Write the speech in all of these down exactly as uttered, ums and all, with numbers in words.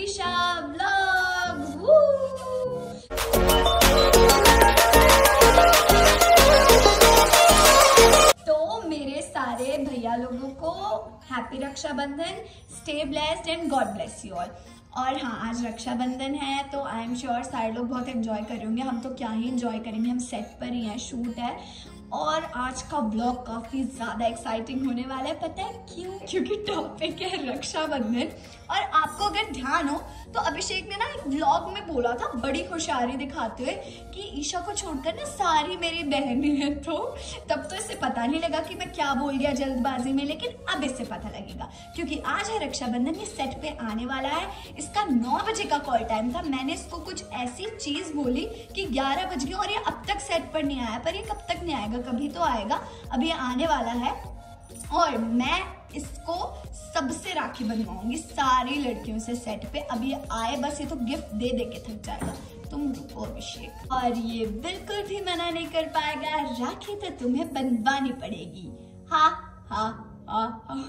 Isha vlog. तो मेरे सारे भैया लोगों को happy Rakshabandhan, stay blessed and God bless you all. और हाँ, आज रक्षाबंधन है तो आई एम श्योर सारे लोग बहुत एंजॉय करेंगे। हम तो क्या ही एंजॉय करेंगे, हम सेट पर ही हैं, शूट है। और आज का ब्लॉग काफी ज्यादा एक्साइटिंग होने वाला है। पता है क्यों? क्योंकि टॉपिक है रक्षाबंधन। और आपको अगर ध्यान हो तो अभिषेक ने ना एक व्लॉग में बोला था बड़ी होशियारी दिखाते हुए कि ईशा को छोड़कर ना सारी मेरी बहनें हैं। तो तब तो इससे पता नहीं लगा कि मैं क्या बोल दिया जल्दबाजी में, लेकिन अब इससे पता लगेगा क्योंकि आज है रक्षाबंधन। ये सेट पे आने वाला है। इसका नौ बजे का कॉल टाइम था। मैंने इसको कुछ ऐसी चीज बोली कि ग्यारह बज गए और ये अब तक सेट पर नहीं आया। पर ये कब तक नहीं आएगा, कभी तो आएगा। अब ये आने वाला है और मैं इसको सबसे राखी बनवाऊंगी, सारी लड़कियों से सेट पे। अब ये आए, बस ये तो गिफ्ट दे दे के थक जाएगा। तुम रुको अभिषेक। और ये बिल्कुल भी मना नहीं कर पाएगा, राखी तो तुम्हें बनवानी पड़ेगी। हाँ हाँ हाँ हाँ।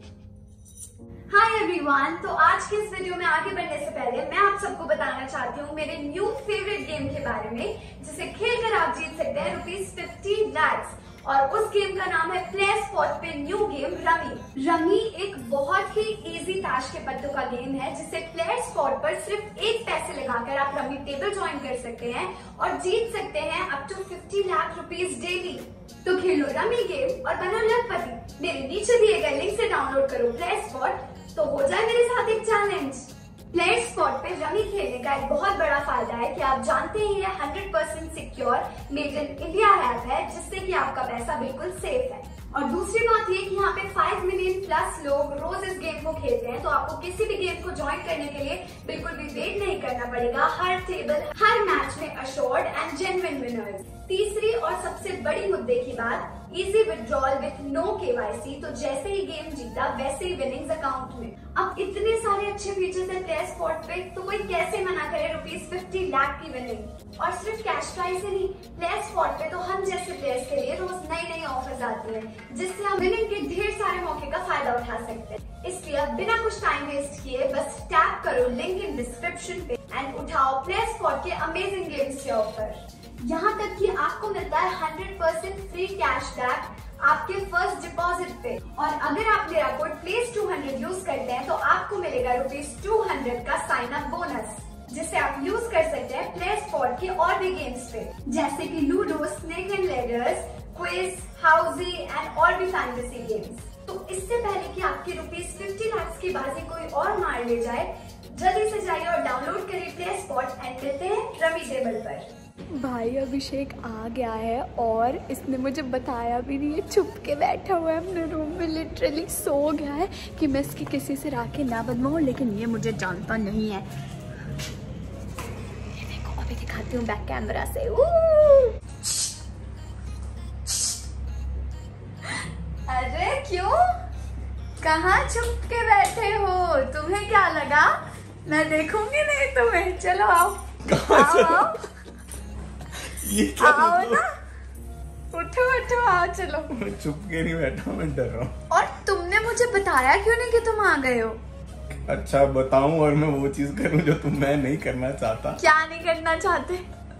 हाय एवरीवन, तो आज के इस वीडियो में आगे बढ़ने से पहले मैं आप सबको बताना चाहती हूँ मेरे न्यू फेवरेट गेम के बारे में, जिसे खेलकर आप जीत सकते हैं रुपीज फिफ्टी लैक्स। और उस गेम का नाम है प्ले स्पॉट पे न्यू गेम रमी। रमी एक बहुत ही इजी ताश के पत्तों का गेम है, जिसे प्ले स्पॉट पर सिर्फ एक पैसे लगाकर आप रमी टेबल ज्वाइन कर सकते हैं और जीत सकते हैं up to fifty lakh rupees daily. तो खेलो रमी गेम और बनो लखपति। मेरे नीचे दिए गए लिंक से डाउनलोड करो प्ले स्पॉट, तो हो जाए मेरे साथ एक चैलेंज। प्ले स्पॉट पे रमी खेलने का एक बहुत बड़ा फायदा है कि आप जानते हैं ये hundred percent secure made in India app है, जिससे कि आपका पैसा बिल्कुल सेफ है। और दूसरी बात ये कि यहाँ पे फाइव मिलियन प्लस लोग रोज इस गेम को खेलते हैं, तो आपको किसी भी गेम को ज्वाइन करने के लिए बिल्कुल भी वेट नहीं करना पड़ेगा। हर टेबल, हर मैच में अश्योर्ड एंड जेन्युइन विनर्स। तीसरी और सबसे बड़ी मुद्दे की बात, easy withdrawal with no KYC. तो जैसे ही गेम जीता वैसे ही विनिंग्स अकाउंट में। अब इतने सारे अच्छे फीचर्स है प्ले स्पॉट पे, तो कोई कैसे मना करे रुपीज फिफ्टी लाख की विनिंग। और सिर्फ कैश प्राइस ही नहीं, प्ले स्पॉट पे तो हम जैसे प्लेयर्स के लिए रोज नई नई ऑफर्स आती हैं, जिससे हम विनिंग के ढेर सारे मौके का फायदा उठा सकते हैं। इसलिए अब बिना कुछ टाइम वेस्ट किए बस टैप करो लिंक इन डिस्क्रिप्शन पे एंड उठाओ प्ले स्पॉट के अमेजिंग गेम्स के ऑफर। यहाँ तक कि आपको मिलता है hundred percent free cash back आपके फर्स्ट डिपॉजिट पे। और अगर आप मेरा code place two hundred use करते हैं तो आपको मिलेगा रुपीज टू हंड्रेड का साइन अप बोनस, जिसे आप यूज कर सकते हैं प्ले स्पॉट के और भी गेम्स पे, जैसे कि ludo, snake and ladders, quiz, housie and और भी फैंटेसी गेम्स। तो इससे पहले कि आपके रुपीज फिफ्टी लाख की बाजी कोई और मार ले जाए, जल्दी से जाइए और डाउनलोड करिए प्ले स्पॉट एंड मिलते हैं रमी टेबल पर। भाई अभिषेक आ गया है और इसने मुझे बताया भी नहीं है, छुप के बैठा हुआ है अपने रूम में, लिटरली सो गया है कि मैं इसकी किसी से राखी ना बनवाऊं, लेकिन ये मुझे जानता नहीं है। ये देखो, अभी दिखाती हूँ बैक कैमरा से। अरे क्यों, कहाँ छुप के बैठे हो? तुम्हें क्या लगा मैं देखूंगी नहीं तुम्हें? चलो आओ आओ ये क्या आओ ना, उठो उठो आओ चलो। मैं चुप के नहीं बैठा, मैं डर रहा हूँ। और तुमने मुझे बताया क्यों नहीं कि तुम आ गए हो? अच्छा बताऊं और मैं वो चीज करूं जो तुम मैं नहीं करना चाहता? क्या नहीं करना चाहते?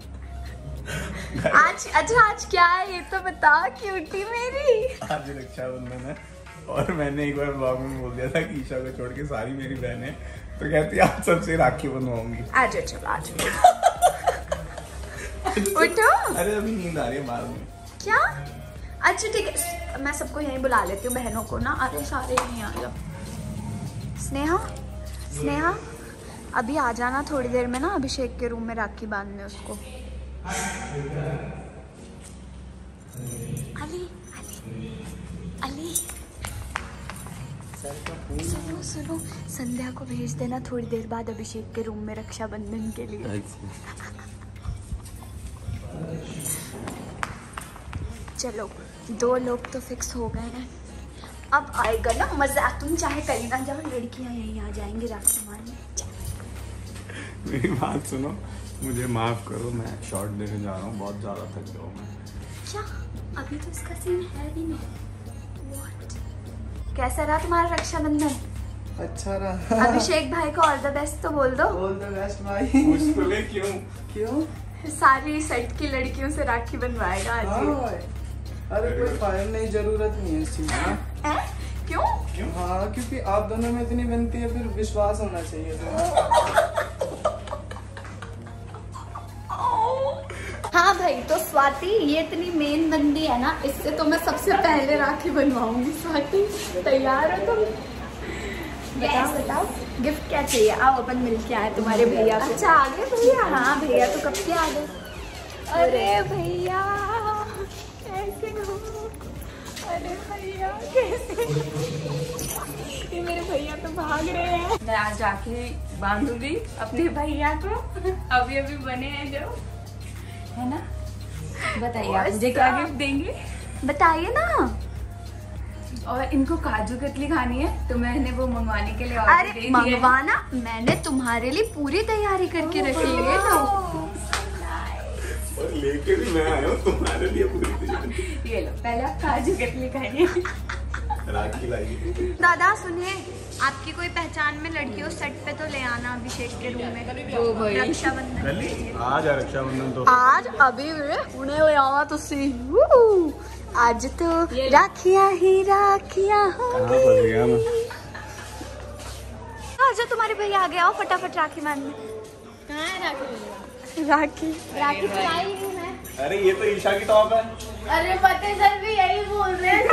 आज अच्छा आज क्या है ये तो बता क्यूटी मेरी। आज रक्षाबंधन है और मैंने एक बार ब्लॉग में बोल दिया था कि ईशा को छोड़ के सारी मेरी बहनें, तो कहती आज सबसे राखी बनवाऊंगी। आज चलो आज उठो। अरे अभी नींद आ रही है बाद में। क्या? अच्छा ठीक है, मैं सबको यहीं बुला लेती हूँ बहनों को ना। अरे सारे यहीं आ जाओ। स्नेहा स्नेहा अभी आ जाना थोड़ी देर में ना, अभिषेक के रूम में राखी बांधने उसको। अली अली अली सुनो सुनो, संध्या को भेज देना थोड़ी देर बाद अभिषेक के रूम में रक्षाबंधन के लिए। चलो दो लोग तो फिक्स हो गए हैं, अब आएगा ना मजा। तुम चाहे कहीं ना जाओ, लड़कियां यहीं आ जाएंगी राखी मारने। मेरी बात सुनो, मुझे माफ करो, मैं शॉर्ट देने जा रहा हूँ, बहुत ज्यादा थक गया हूँ मैं। क्या? अभी तो इसका सीन है भी नहीं। What? कैसा रहा तुम्हारा रक्षाबंधन? अच्छा रहा। अभिषेक भाई को ऑल द बेस्ट तो बोल दो। ऑल द बेस्ट भाई। पूछ तो ले क्यों? क्यों? सारी सेट की लड़कियों से राखी बनवाएगा आज। हाँ, अरे कोई फायर नहीं, जरूरत नहीं है इस चीज की। है? क्यों? क्यों? हाँ, क्योंकि आप दोनों में इतनी बनती है, फिर विश्वास होना चाहिए तो। हाँ भाई, तो स्वाति ये इतनी मेन बंदी है ना, इससे तो मैं सबसे पहले राखी बनवाऊंगी। स्वाति तैयार हो तुम? बताओ बताओ गिफ्ट क्या चाहिए। आओ अपन मिलके आए तुम्हारे भैया को। अच्छा आ गए भैया? हाँ भैया तो कब से आ गए। अरे भैया कैसे हो? अरे भैया कैसे? ये मेरे भैया तो भाग रहे हैं। मैं आज राखी बांधूंगी अपने भैया को, अभी अभी बने हैं जो, है ना? बताइए आप मुझे क्या गिफ्ट देंगे? बताइए ना। और इनको काजू कतली खानी है तो मैंने वो मंगवाने के लिए ऑर्डर दे अरे दिया है। मंगवाना, मैंने तुम्हारे लिए पूरी तैयारी करके रखी है ना। और लेके भी मैं आया हूँ तुम्हारे लिए पूरी तैयारी। ये लो, पहले आप काजू कतली खाइए। राखी लाइए। दादा सुनिए, आपकी कोई पहचान में लड़की हो सेट पे तो ले आना अभिषेक के रूम में। ओ भाई। रक्षाबंधन कल ही आज है रक्षाबंधन तो। आज अभी उन्हें ले आवा तुसी। वू! आज तो राखियां ही राखियां कहाँ फंस गया मैं? आजा तुम्हारे भैया आ गए, आओ फटाफट राखी बांधने। कहाँ है राखी? राखी राखी चलाई हूँ मैं। अरे ये तो ईशा की टॉप है। अरे पते सर भी यही बोल रहे हैं।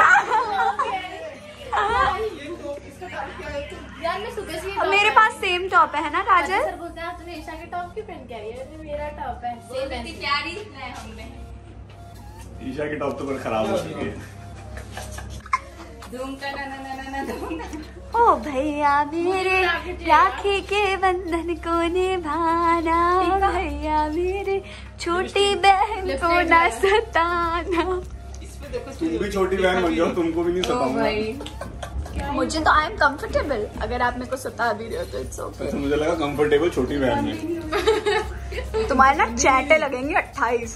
यार मैं सुबह से ये मेरे पास सेम टॉप है ना काजल? सर बोलते हैं तुम्हें ईशा के टॉप क्यों पहन के आई है? ये मेरा टॉप है। सेम है। प्यारी है हमने। ईशा की टॉप तो पर खराब हो चुकी है। धूम का ना ना ना ना धूम। ओ भैया मेरे राखी के बंधन को निभाना, भैया मेरे छोटी बहन को न सताना। तुम भी छोटी बहन बन जाओ, तुमको भी नहीं सताऊंगा। मुझे तो आई एम कंफर्टेबल, अगर आप मेरे को सता भी रहे हो तो इट्स ओके। अच्छा, मुझे लगा कंफर्टेबल छोटी बहन में। तुम्हारे ना चैटे लगेंगे अट्ठाईस।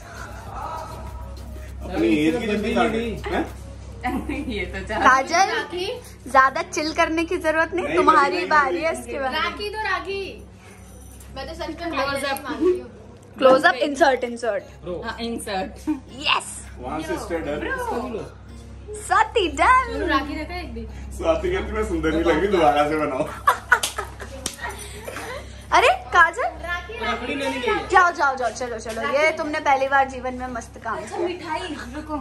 अपनी एज की जितनी काटे। ये तो चाह काजल राखी ज्यादा चिल करने की जरूरत नहीं, नहीं, तुम्हारी नहीं, बारी है इसके बाद। राखी तो राखी। मैं तो सच में क्लोज अप मांगती हूँ। Close up insert insert insert. Yes वहाँ सिस्टर डर। स्वाति डन। राखी रखा है एक भी। स्वाति कहती मैं सुंदर नहीं लग रही, दोबारा से बनाओ। अरे काजल रखड़ी लेने गई है। जाओ जाओ जाओ, चलो चलो, ये तुमने पहली बार जीवन में मस्त काम किया। मिठाई रुको।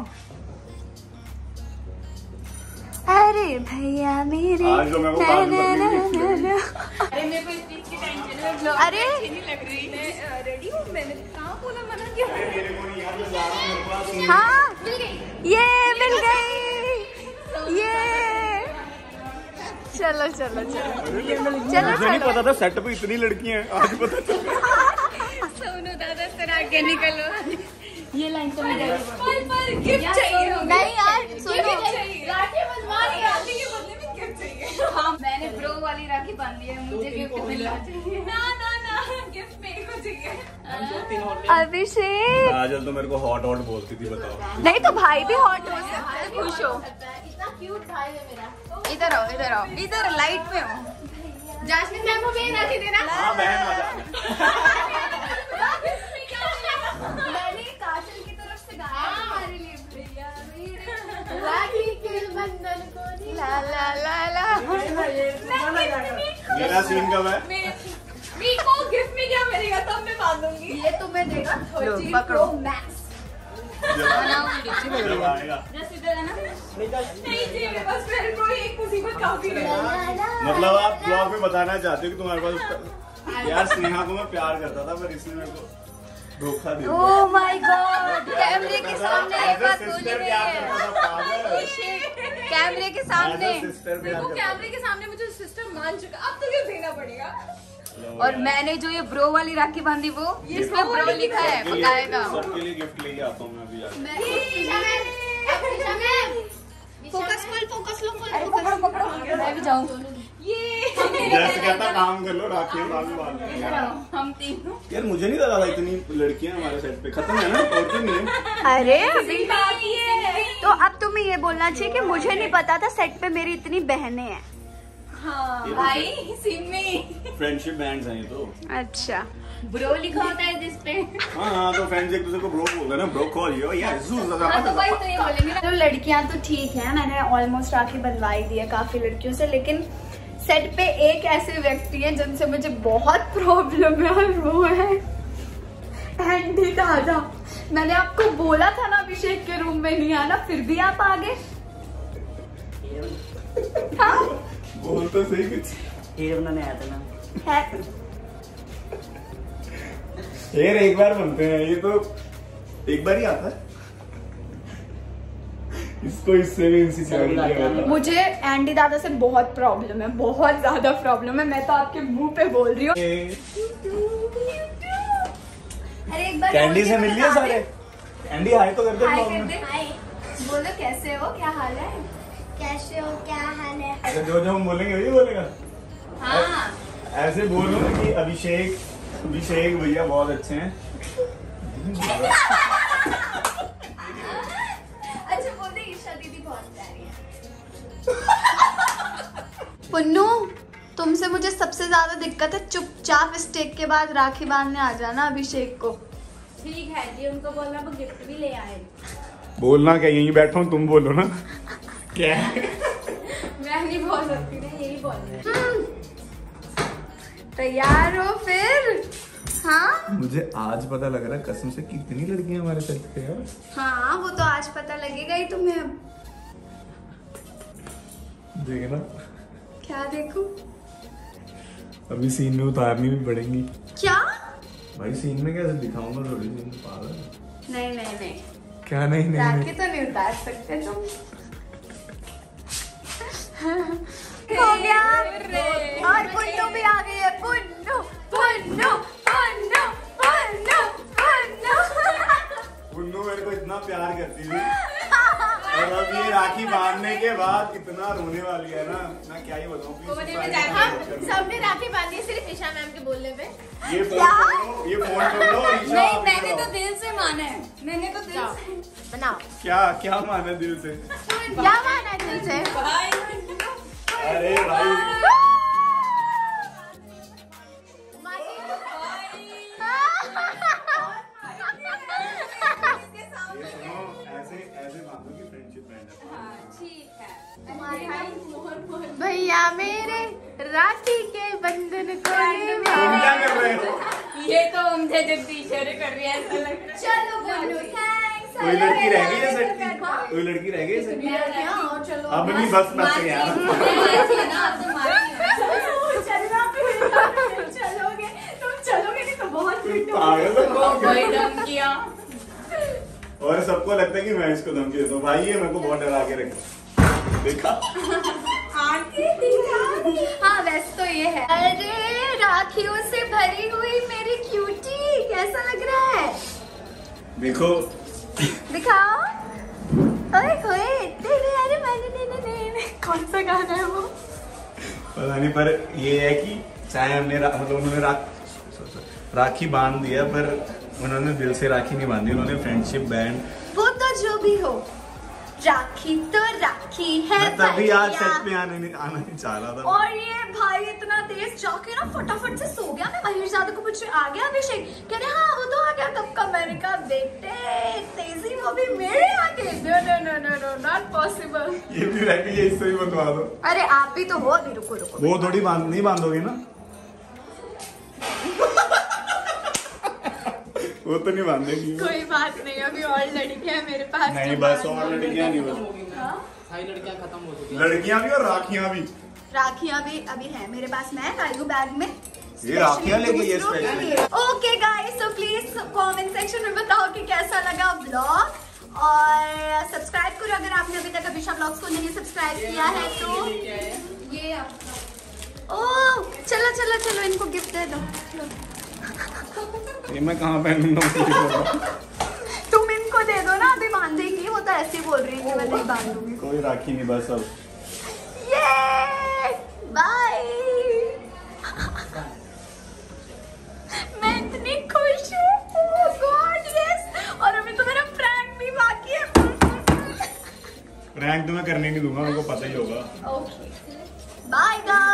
अरे भैया मेरे आज जो मेरे को काजू कतली ना, ना, ना, अरे मेरे को इस चीज की टेंशन है, ब्लॉग अरे नहीं लग रही। मैं रेडी हूँ, मैंने कहाँ बोला मना किया। मेरे को नहीं याद, मैं जा रहा हूँ, मेरे पास हाँ ये मिल गई ये। चलो चलो चलो चलो मुझे नहीं चलो। पता था सेट पे इतनी लड़कियां हैं, आज पता चला। सोनू दादा सर आगे निकलो। ये लाइन तो मिल गई। पर पर गिफ्ट चाहिए हमें। नहीं यार सुनो, राखी बनवा रही है। राखी के बदले में गिफ्ट चाहिए। हाँ मैंने ब्रो वाली राखी बांधी है, मुझे गिफ्ट मिलना चाहिए। ना ना ना गिफ्ट मेरे को चाहिए। अभिषेक काजल तो मेरे को हॉट हॉट बोलती थी, बताओ। नहीं तो भाई भी हॉट हो सकता है, खुश हो। इतना क्यूट भाई है मेरा। इधर आओ इधर आओ इधर लाइट में हो। जासमीन मैम को भी राखी देना। हाँ बहन आ जा। मैंने काजल की तरफ से गाया हमारे लिए भैया मेरे राखी के बंधन को नहीं। ला ला ला ला। मेरा सीन कब है? मेरे को गिफ्ट में क्या मिलेगा तब मैं बांधूंगी। ये तुम्हें देगा लो, पकड़ो। मैक्स। जब आएगा। बस इधर है ना। नहीं चाहिए बस मेरे को एक मुसीबत काफी है। मतलब आप ब्लॉग में बताना चाहते हो कि तुम्हारे पास उसका- यार स्नेहा को मैं प्यार करता था, पर इसने मेरे को धोखा दे दिया। ओह माय गॉड, कैमरे के सामने ये बात बोली सिस्टर गई प्यार है। करता था, पागल। कैमरे के सामने। सिस्टर प्यार वो करता था। कैमरे के सामने मुझे सिस्टर मान चुका, अब तो गिफ्ट देना पड़ेगा। और मैंने जो ये ब्रो वाली राखी बांधी वो इसमें ब्रो लिखा है, सबके लिए- बताएगा। सबके लिए गिफ्ट लेके आता हूँ मैं अभी यार। फोकस फुल फोकस लो फुल पकड़ो पकड़ो मैं भी जाऊँ। ये जैसे कहता काम कर लो, राखियाँ बांध बांध। हम तीनों। यार मुझे नहीं लगा था इतनी लड़कियां हमारे सेट पे। खत्म है ना, और तो नहीं है। अरे अभी तो अब तुम्हें ये बोलना चाहिए कि मुझे नहीं पता था सेट पे मेरी इतनी बहनें हैं। हाँ भाई सिमी फ्रेंडशिप बैंड्स हैं ये तो। अच्छा ब्रो लिखा होता है जिस पे। हाँ हाँ तो फ्रेंड्स एक दूसरे को ब्रो बोलते हैं ना, ब्रो कॉल यू यार। हाँ तो भाई तो ये बोलेंगे। तो लड़कियां तो ठीक है, मैंने ऑलमोस्ट राखी बनवाई दी है काफी लड़कियों से, लेकिन सेट पे एक ऐसे व्यक्ति है जिनसे मुझे बहुत प्रॉब्लम है और वो है एंडी दादा। मैंने आपको बोला था ना अभिषेक के रूम में नहीं आना, फिर भी आप आ गए। हाँ? बोल तो सही कुछ। हेयर बनाने आया था ना। है हेयर एक बार बनते हैं, ये तो एक बार ही आता है। इसको इससे भी इनसिक्योरिटी है। मुझे एंडी दादा से बहुत प्रॉब्लम है, बहुत ज्यादा प्रॉब्लम है। मैं तो आपके मुंह पे बोल रही हूँ। अरे एक बार कैंडी बोल से के मिल लिया बता सारे। दे। कैंडी हाय तो कर दे हाय ब्लॉग कर में। दे। हाय बोलो, कैसे हो, क्या हाल है? कैसे हो, क्या हाल है? अच्छा, जो जो हम बोलेंगे वही बोलेगा। हाँ ऐसे बोलो कि अभिषेक अभिषेक भैया बहुत अच्छे हैं। अच्छा बोल दे ईशा दीदी बहुत प्यारी है। पुन्नू, तुमसे मुझे सबसे ज्यादा दिक्कत है, चुपचाप स्टेक के बाद राखी बांधने आ जाना अभिषेक को। ठीक है जी, उनको बोलना वो गिफ्ट भी ले आए। बोलना क्या, यहीं बैठा हूँ, तुम बोलो ना। क्या मैं नहीं बोल सकती ना, यही बोलना है। तैयार हो फिर? हाँ मुझे आज पता लग रहा है कसम से कितनी लड़कियां हमारे साथ पे यार। हाँ वो तो आज पता लगेगा ही तुम्हें। अब देखना क्या देखूं? अभी सीन में उतारनी भी पड़ेंगी। क्या? भाई सीन में कैसे दिखाऊंगा, थोड़ी सीन में पागल। नहीं नहीं नहीं, क्या नहीं नहीं, राखी नहीं। तो नहीं उतार सकते तुम। हो गया। और पुन्नू भी आ गई है। पुन्नू पुन्नू पुन्नू पुन्नू पुन्नू। पुन्नू मेरे को इतना प्यार करती थी और अब ये राखी बांधने के बाद इतना रोने वाली है ना, मैं क्या ही बताऊं। कोने में जाकर सबने राखी बांधी, सिर्फ ईशा मैम के बोलने पे। ये फोन पकड़ो, ये फोन पकड़ो और ईशा नहीं, आप मैंने बताओ। तो दिल से माना है। मैंने तो दिल से बनाओ। क्या क्या माना दिल से? क्या माना है दिल से? अरे भाई ये सुनो, ऐसे ऐसे बांधो कि फ्रेंडशिप बैंड है। ठीक है। भैया मेरे राखी के बंधन को तुम क्या कर रहे हो? ये तो मुझे जगदीश कर रही है, ऐसा लग रहा है। चलो पुन्नू, थैंक्स। कोई लड़की रह गई है सेट की? कोई लड़की रह गई है सेट की? चलो अब नहीं, बस बस यार। चलोगे तुम, चलोगे नहीं तो बहुत पीटोगे। पागल हो क्या? वही धमकियाँ। और सबको लगता है कि मैं इसको धमकी देता हूँ। भाई ये मेरे को बहुत डरा के रखे। देखा? हाँ वैसे तो ये है। अरे राखियों से भरी हुई मेरी क्यूटी, कैसा लग रहा है? देखो दिखाओ। ओए होए, तेरे अरे मैंने नहीं नहीं नहीं नहीं, कौन सा गाना है वो? पता नहीं, पर ये है कि चाहे हमने रा, मतलब उन्होंने रा, राखी बांध दिया, पर उन्होंने दिल से राखी नहीं बांधी, उन्होंने फ्रेंडशिप बैंड। वो तो जो भी हो, राखी तो राखी है। मैं तभी आज भैया। सेट पे आने नहीं आना नहीं चाह रहा था। और ये भाई इतना तेज जाके ना फटाफट से सो गया। मैं महेशजादा को पूछ रही, आ गया अभिषेक? कह रहे हाँ वो तो आ गया कब का। मैंने कहा बेटे तेजी वो भी मेरे आगे। No no no no no not possible. ये भी रह गई है, इससे भी बंधवा दो। अरे आप भी तो हो। अभी रुको रुको, वो थोड़ी बांध नहीं बांधोगे ना? वो तो नहीं बांधेगी। कोई बात नहीं, अभी और लड़कियां मेरे पास। नहीं बस और लड़कियां नहीं बस। सारी लड़कियां खत्म हो चुकी हैं। लड़कियां भी और राखियां भी। राखियां भी अभी है मेरे पास। मैं लाई हूँ बैग में। ये राखियां लेके ये special. Okay guys, so please comment section में बताओ कि कैसा लगा ब्लॉग, और सब्सक्राइब करो अगर आपने अभी तक अभिषा ब्लॉग्स को नहीं सब्सक्राइब किया है तो। ये ओह चलो चलो चलो, इनको गिफ्ट दे दो। ये मैं कहाँ पहनूंगा? तुम इनको दे दो ना, अभी बांधेगी। वो तो ऐसे ही बोल रही है कि मैं नहीं बांधूंगी। कोई राखी नहीं बस अब। ये बाय। मैं इतनी खुश हूँ। Oh God yes. और अभी तो मेरा प्रैंक भी बाकी है। प्रैंक तो मैं करने नहीं दूंगा, मेरे को पता ही होगा। Okay bye guys.